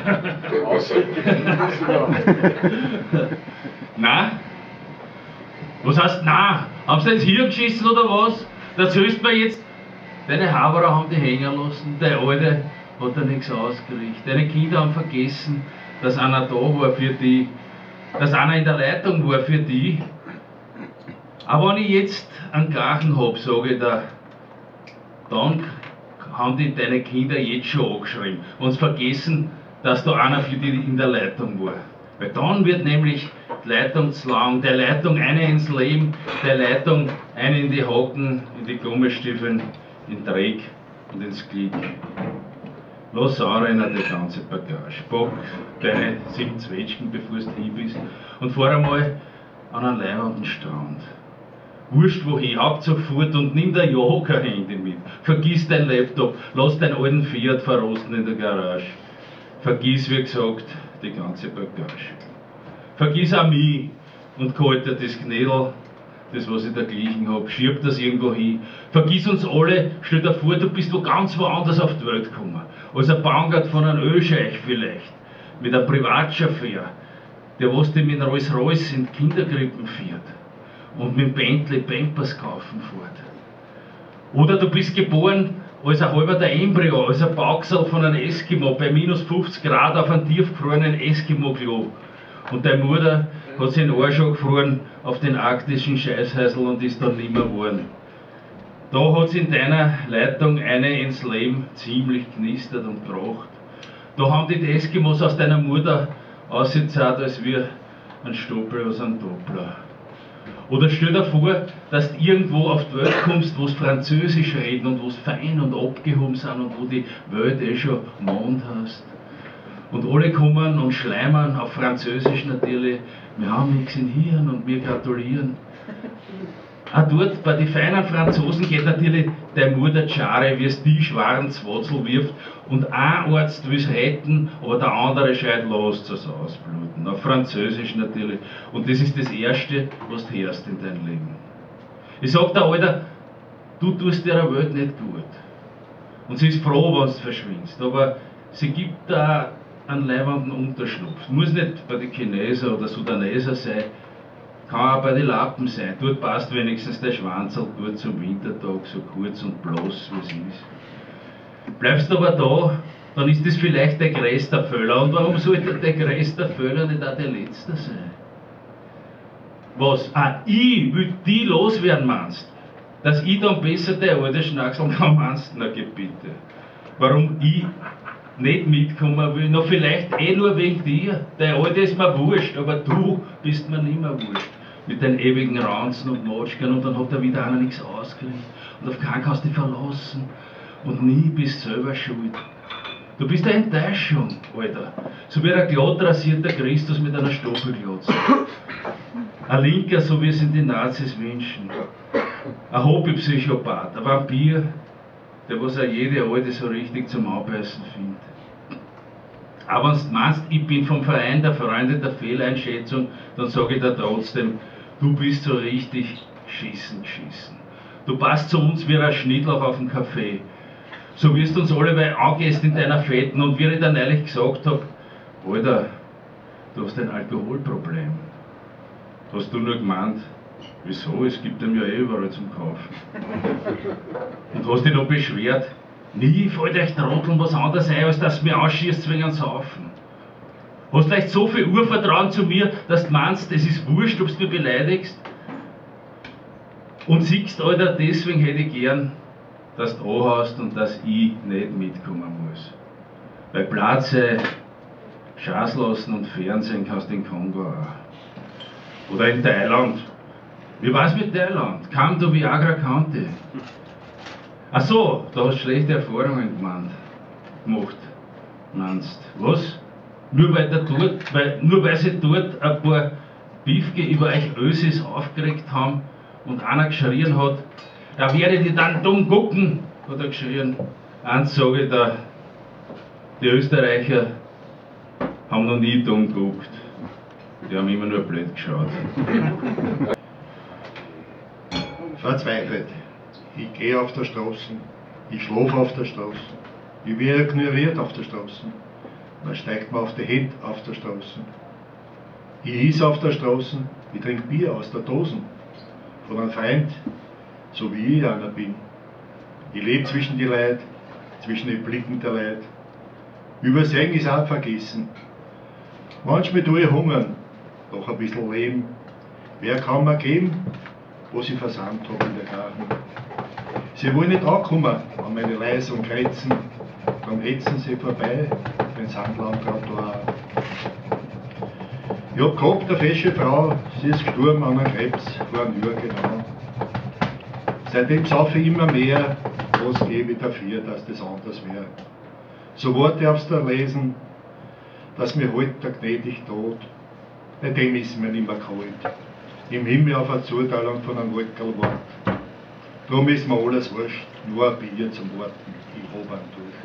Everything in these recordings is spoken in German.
Nein? Was heißt nein? Haben sie ins Hirn geschissen oder was? Da erzählst du mir jetzt, deine Haberer haben die hängen lassen, der Alte hat da nichts ausgerichtet. Deine Kinder haben vergessen, dass einer da war für die, dass einer in der Leitung war für die. Aber wenn ich jetzt einen Krachen habe, sage ich da, dann haben die deine Kinder jetzt schon angeschrieben und sie vergessen, dass da einer für die in der Leitung war. Weil dann wird nämlich die Leitung zu lang, der Leitung eine ins Leben, der Leitung eine in die Haken, in die Gummistiefeln, in den Dreck und ins Glück. Lass anrennen die ganze Bagage. Pack deine 7 Zwetschgen, bevor du hin bist, und fahr einmal an einen leibenden Strand. Wurscht wohin, Hauptsache fort und nimm dir ja kein Handy mit. Vergiss dein Laptop, lass deinen alten Fiat verrosten in der Garage. Vergiss, wie gesagt, die ganze Bagage. Vergiss auch mich und kalt dir das Knädel, das was ich da glichen hab, schieb das irgendwo hin. Vergiss uns alle, stell dir vor, du bist wo ganz woanders auf die Welt gekommen. Als ein Bankert von einem Ölscheich vielleicht, mit einem Privatchauffeur, der was dich mit Rolls-Royce in die Kinderkrippen fährt und mit dem Bentley Pampers kaufen fährt. Oder du bist geboren als ein halber der Embryo, als ein Bauchsal von einem Eskimo bei minus 50 Grad auf einem tiefgefrorenen Eskimo-Klo. Und deine Mutter hat sich den Arsch angefroren auf den arktischen Scheißhäusl und ist dann nimmer geworden. Da hat es in deiner Leitung eine ins Leben ziemlich knistert und gebracht. Da haben die Eskimos aus deiner Mutter ausgezahlt, als wir ein Stoppel aus einem Doppler. Oder stell dir vor, dass du irgendwo auf die Welt kommst, wo sie Französisch reden und wo sie fein und abgehoben sind und wo die Welt eh schon Mond hast. Und alle kommen und schleimern auf Französisch natürlich, wir haben nichts im Hirn und wir gratulieren. Auch dort bei den feinen Franzosen geht natürlich der Mutter Schare, wie es die schweren Zwatzel wirft und ein Arzt will es retten, aber der andere schreit, lasst es ausbluten. Auf Französisch natürlich. Und das ist das Erste, was du hörst in deinem Leben. Ich sag der Alter, du tust der Welt nicht gut. Und sie ist froh, wenn du verschwindest. Aber sie gibt da einen leibenden Unterschlupf. Muss nicht bei den Chinesen oder Sudanesen sein, kann auch bei den Lappen sein. Dort passt wenigstens der Schwanzl gut zum Wintertag, so kurz und bloß wie es ist. Bleibst du aber da, dann ist das vielleicht der größte Fehler. Und warum sollte der größte Fehler nicht auch der letzte sein? Was? Ich will die loswerden, meinst? Dass ich dann besser der alte Schnacksel kann, meinst? Na geh bitte. Warum ich nicht mitkommen will, noch vielleicht nur wegen dir. Der Alte ist mir wurscht, aber du bist mir nicht mehr wurscht. Mit deinen ewigen Ranzen und Matschkern und dann hat da wieder einer nichts ausgerichtet. Und auf keinen kannst du dich verlassen. Und nie bist du selber schuld. Du bist eine Enttäuschung, Alter. So wie ein glatt rasierter Christus mit einer Stoppelglotze. Ein Linker, so wie es in die Nazis wünschen. Ein Hobbypsychopath, ein Vampir, der was auch jede Alte so richtig zum Abbeißen findet. Aber wenn du meinst, ich bin vom Verein der Freunde der Fehleinschätzung, dann sage ich dir trotzdem, du bist so richtig geschissen. Du passt zu uns wie ein Schnittlauch auf dem Kaffee. So wirst du uns alle weil angehst in deiner Fetten und wie ich dir neulich gesagt habe, Alter, du hast ein Alkoholproblem. Hast du nur gemeint, wieso? Es gibt ihm ja eh überall zum Kaufen. Und hast dich noch beschwert, nie fällt euch Trotteln was anderes ein, als dass du mich ausschießt wegen einem Saufen. Hast vielleicht so viel Urvertrauen zu mir, dass du meinst, es ist wurscht, ob du mich beleidigst. Und siehst, Alter, deswegen hätte ich gern, dass du anhast und dass ich nicht mitkommen muss. Weil Platze, Schaß lassen und Fernsehen kannst du in Kongo auch. Oder in Thailand. Wie war's mit Thailand? Kam du Viagra County? Ach so, da hast du schlechte Erfahrungen gemacht. Meinst was? Nur weil sie dort ein paar Biefke über euch Ösis aufgeregt haben und einer geschrien hat, da werdet ihr dann dumm gucken, hat er geschrien. Eins sage ich da, die Österreicher haben noch nie dumm geguckt. Die haben immer nur blöd geschaut. Verzweifelt. Ich gehe auf der Straße, ich schlafe auf der Straße, ich werde ignoriert auf der Straße. dann steigt man auf die Hände auf der Straße. Ich is auf der Straße, ich trink Bier aus der Dosen. Von einem Freund, so wie ich einer bin. Ich lebe zwischen die Leid, zwischen den Blicken der Leid. Übersehen ist auch vergessen. Manchmal tue ich hungern, doch ein bisschen leben. Wer kann mir geben, was ich versandt habe in der Garten? Sie wollen nicht ankommen an meine Leisung Grenzen, dann hetzen sie vorbei, wenn Sandland gerade da. Ich hab gehabt eine fesche Frau, sie ist gestorben an einem Krebs, vor einem Jahr genau. Seitdem saufe ich immer mehr, was gebe ich dafür, dass das anders wäre. So Worte aufs da lesen, dass mir heute der gnädig tot, bei dem ist mir nicht mehr kalt. Im Himmel auf eine Zuteilung von einem Wolkerl wart. Drum ist mir alles wurscht, nur ein Bier zum Warten, ich hab einen Durst.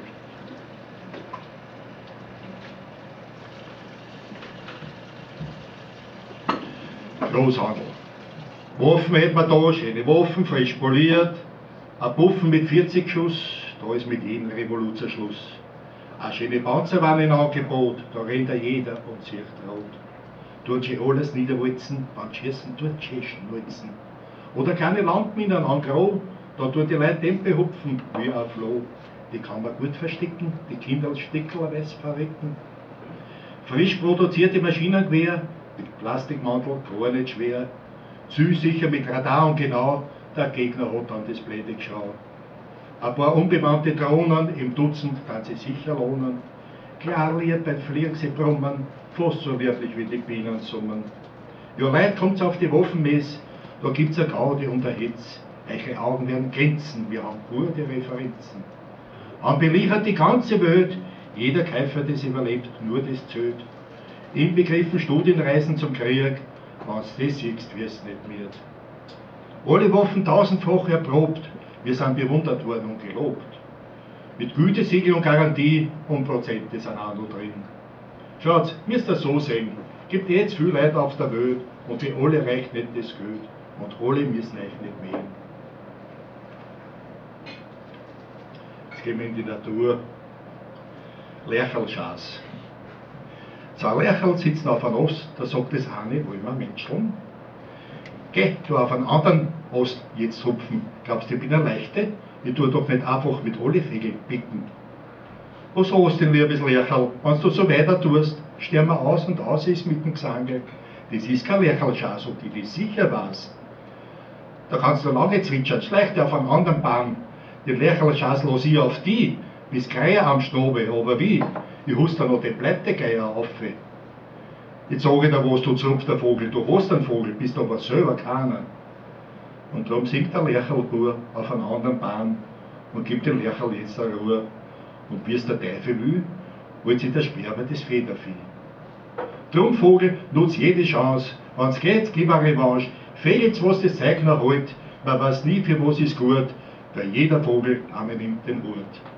Großhandel. Waffen hätten wir da, schöne Waffen, frisch poliert. Ein Buffen mit 40 Schuss, da ist mit jedem Revolution Schluss. Eine schöne Panzerwanne in Angebot, da rennt jeder und sieht rot. Tut sie alles niederwalzen, beim Schießen tut Tschechen nutzen. Oder kleine Landminen an Gro, da tut die Leute Tempe hupfen wie ein Floh. Die kann man gut verstecken, die Kinder als Stickerlweiß verrecken. Frisch produzierte Maschinengewehr, mit Plastikmantel, gar nicht schwer. Zielsicher mit Radar und genau, der Gegner hat dann das Blöde geschaut. Ein paar unbemannte Drohnen im Dutzend kann sich sicher lohnen. Klarliert beim Fliegen sie brummen, fast so wirklich wie die Bienen summen. Ja, Leute kommt's auf die Waffenmess, da gibt's eine Gaudi und ein Hetz. Eure Augen werden glänzen, wir haben gute Referenzen. An beliefert die ganze Welt, jeder Käufer, das überlebt, nur das zählt. Inbegriffen Studienreisen zum Krieg, wenn's das siehst, wirst nicht mehr. Alle Waffen tausendfach erprobt, wir sind bewundert worden und gelobt. Mit Gütesiegel und Garantie und Prozente sind auch noch drin. Schaut, müsst ihr so sehen, gibt jetzt viel Leute auf der Welt und für alle reicht nicht das Geld und alle müssen euch nicht mähen. Jetzt gehen wir in die Natur. Lerchelschas. Zwei Lercherl sitzen auf einem Ast, da sagt das eine, wollen wir Menscheln? Geh, du auf einen anderen Ast jetzt hupfen. Glaubst du, ich bin eine Leichte? Ich tue doch nicht einfach mit alle Vögel picken. Was hast du denn, liebes Lercherl? Wenn du so weiter tust, sterben wir aus und aus ist mit dem Gesange. Das ist kein Lerchelschas, ob die das sicher weiß. Da kannst du lange zwitschern, schleich dir auf einen anderen Bahn. Die Lerchelschas los ich auf die, bis Greier am Schnobe, aber wie? Ich hust da noch den Pleitgeier auf. Jetzt sage ich dir was, du zupfst der Vogel, du hast einen Vogel, bist aber selber keiner. Und darum singt der Lerchelbur auf einen anderen Bahn und gibt dem Lercherl jetzt eine Ruhe. Und wie es der Teufel will, holt sich der Sperber das Federvieh. Drum, Vogel, nutz jede Chance, wenn's geht, gib eine Revanche, fehlt's, was das Zeug noch hält, man weiß nie, für was ist gut, weil jeder Vogel einmal nimmt den Hut.